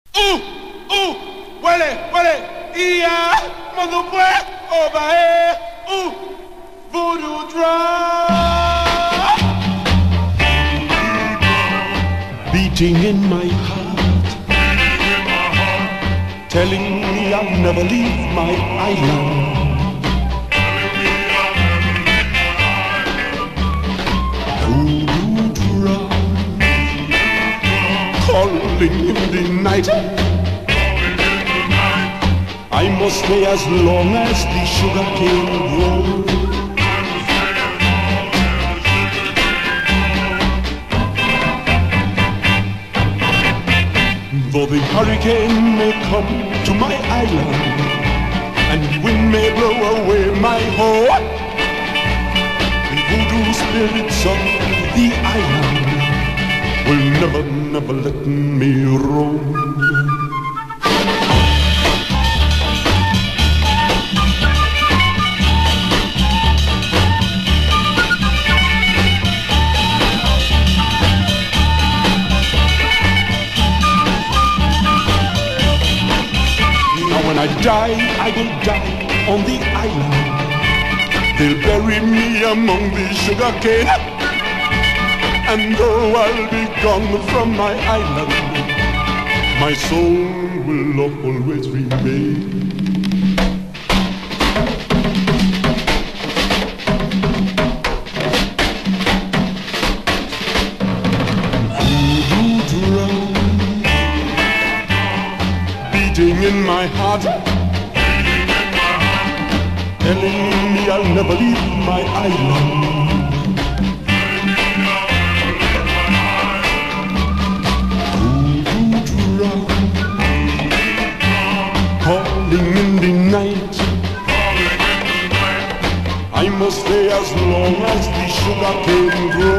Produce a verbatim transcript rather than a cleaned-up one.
Uh, uh, huele, huele, y ya, mundo pues, over here, uh, voodoo drum. Beating in my heart, telling me I'll never leave my island. Voodoo drum, calling in the night. I must stay as long as the sugar cane grows. Though the hurricane may come to my island, and the wind may blow away my home, the voodoo spirits of the island will never, never let me roam. When I die, I will die on the island. They'll bury me among the sugar cane. And though I'll be gone from my island, my soul will always remain. Voodoo drum beating in my heart, telling me I'll never leave my island. Voodoo drum, calling in the night. I must stay as long as the sugar cane grows.